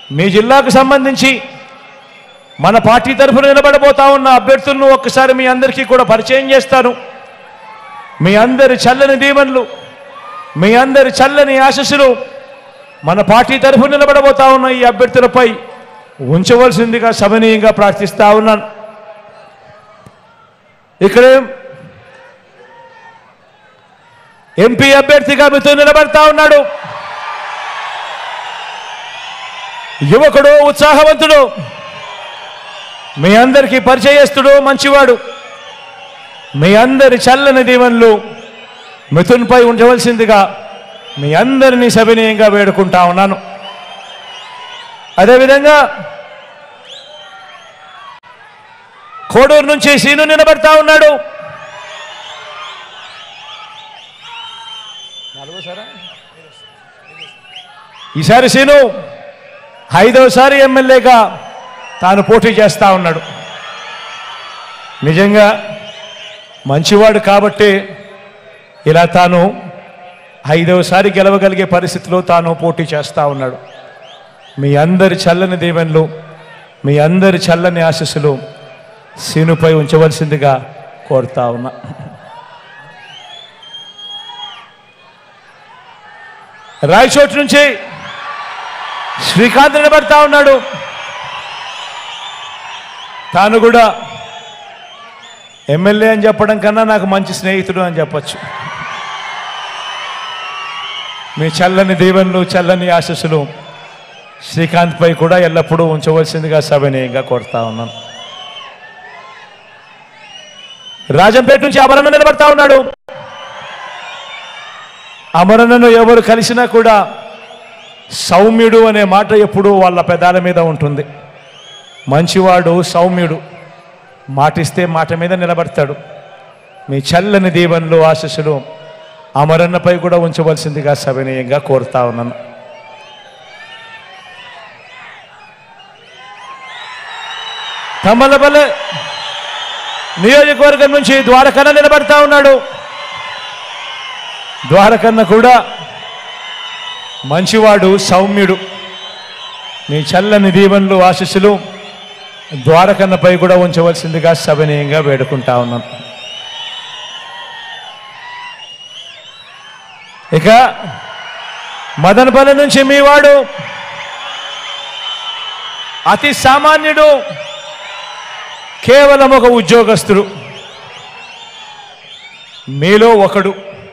మీ జిల్లాకు సంబంధించి మన పార్టీ తరఫున నిలబడబోతా ఉన్న అభ్యర్థులను ఒక్కసారి మీ అందరికీ కూడా పరిచయం చేస్తాను. మీ అందరి చల్లని దీవెనలు, మీ అందరి చల్లని ఆశీస్సులు మన పార్టీ తరఫున నిలబడబోతా ఉన్న ఈ అభ్యర్థులపై ఉంచవలసిందిగా సవినీయంగా ప్రార్థిస్తా ఉన్నాను. ఇక్కడే ఎంపీ అభ్యర్థిగా మీతో నిలబడతా ఉన్నాడు యువకుడు, ఉత్సాహవంతుడు, మీ అందరికీ పరిచయస్తుడు, మంచివాడు. మీ అందరి చల్లని దీవెనలు మిథున్పై ఉంచవలసిందిగా మీ అందరినీ సవినీయంగా వేడుకుంటా ఉన్నాను. అదేవిధంగా కోడూరు నుంచి సీను నిలబడతా ఉన్నాడు. ఈసారి సీను 5వసారి ఎమ్మెల్యేగా తాను పోటీ చేస్తా ఉన్నాడు. నిజంగా మంచివాడు కాబట్టి ఇలా తాను 5వసారి గెలవగలిగే పరిస్థితిలో తాను పోటీ చేస్తూ ఉన్నాడు. మీ అందరి చల్లని దీవెనలు, మీ అందరి చల్లని ఆశీస్సులు సీనుపై ఉంచవలసిందిగా కోరుతా ఉన్నా. రాయచోటు నుంచి శ్రీకాంత్ నిలబడతా ఉన్నాడు. తాను కూడా ఎమ్మెల్యే అని చెప్పడం కన్నా నాకు మంచి స్నేహితుడు అని చెప్పచ్చు. మీ చల్లని దీవెనలు, చల్లని ఆశీస్సులు శ్రీకాంత్పై కూడా ఎల్లప్పుడూ ఉంచవలసిందిగా సవినయంగా కోరుతా ఉన్నాను. రాజంపేట నుంచి అమరన్న నిలబడతా ఉన్నాడు. అమరన్నను ఎవరు కలిసినా కూడా సౌమ్యుడు అనే మాట ఎప్పుడూ వాళ్ళ పెదాల మీద ఉంటుంది. మంచివాడు, సౌమ్యుడు, మాటిస్తే మాట మీద నిలబడతాడు. మీ చల్లని దీవెనలు, ఆశీస్సులు అమరన్నపై కూడా ఉంచవలసిందిగా సవినయంగా కోరుతా ఉన్నాను. తమ్మలపల్లె నియోజకవర్గం నుంచి ద్వారకన్న నిలబడతా ఉన్నాడు. ద్వారకన్న కూడా మంచివాడు, సౌమ్యుడు. మీ చల్లని దీవెనలు, ఆశీస్సులు ద్వారకన్నపై కూడా ఉంచవలసిందిగా సవినయంగా వేడుకుంటా ఉన్నాను. ఇక మదనపల్లి నుంచి మీ వాడు అతి సామాన్యుడు, కేవలం ఒక ఉద్యోగస్తుడు, మీలో ఒకడు,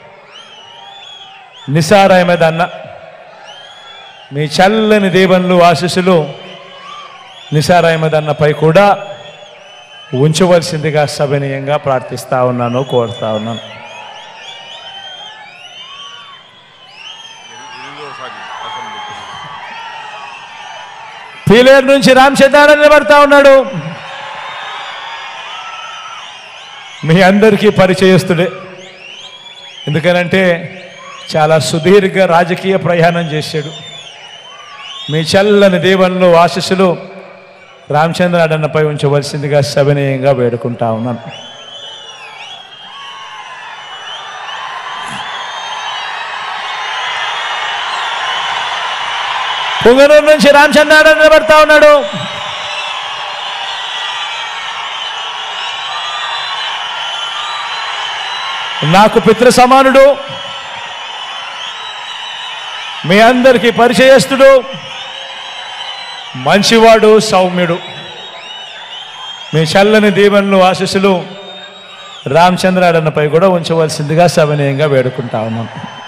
నిసార్ అహ్మద్ అన్న. మీ చల్లని దీవెనలు, ఆశీస్సులు నిసార్ అహ్మద్ అన్నపై కూడా ఉంచవలసిందిగా సవినయంగా ప్రార్థిస్తా ఉన్నాను, కోరుతా ఉన్నాను. పీలేరు నుంచి రామచంద్రారాయణ నిలబడతా ఉన్నాడు. మీ అందరికీ పరిచయస్తుడే. ఎందుకనంటే చాలా సుదీర్ఘ రాజకీయ ప్రయాణం చేశాడు. మీ చల్లని దీవెనలు, ఆశీస్సులు రామచంద్రారాయణపై ఉంచవలసిందిగా సవినయంగా వేడుకుంటా ఉన్నాను. పుంగనూరు నుంచి రామచంద్రారాయణ నిలబడతా ఉన్నాడు. నాకు పితృ సమానుడు, మీ అందరికీ పరిచయస్తుడు, మంచివాడు, సౌమ్యుడు. మీ చల్లని దీవెనలు, ఆశీస్సులు రామచంద్రారాయణపై కూడా ఉంచవలసిందిగా సవినయంగా వేడుకుంటా ఉన్నాం.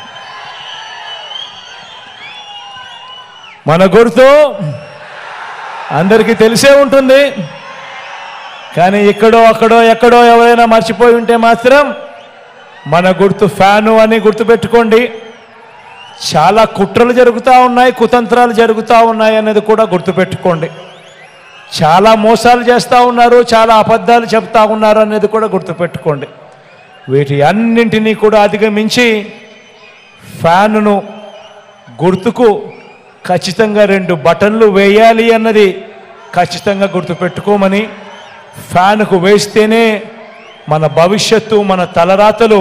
మన గుర్తు అందరికీ తెలిసే ఉంటుంది, కానీ ఇక్కడో అక్కడో ఎక్కడో ఎవరైనా మర్చిపోయి ఉంటే మాత్రం మన గుర్తు ఫ్యాను అని గుర్తుపెట్టుకోండి. చాలా కుట్రలు జరుగుతూ ఉన్నాయి, కుతంత్రాలు జరుగుతూ ఉన్నాయి అనేది కూడా గుర్తుపెట్టుకోండి. చాలా మోసాలు చేస్తూ ఉన్నారు, చాలా అబద్ధాలు చెప్తా ఉన్నారు అనేది కూడా గుర్తుపెట్టుకోండి. వీటి అన్నింటినీ కూడా అధిగమించి ఫ్యానును గుర్తుకు ఖచ్చితంగా 2 బటన్లు వేయాలి అన్నది ఖచ్చితంగా గుర్తుపెట్టుకోమని, ఫ్యాన్కు వేస్తేనే మన భవిష్యత్తు, మన తలరాతలు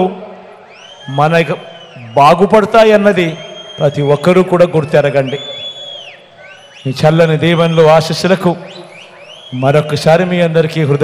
మనకు బాగుపడతాయి అన్నది ప్రతి ఒక్కరూ కూడా గుర్తెరగండి. మీ చల్లని దీవెనలు ఆశీస్సులకు మరొకసారి మీ అందరికీ హృదయ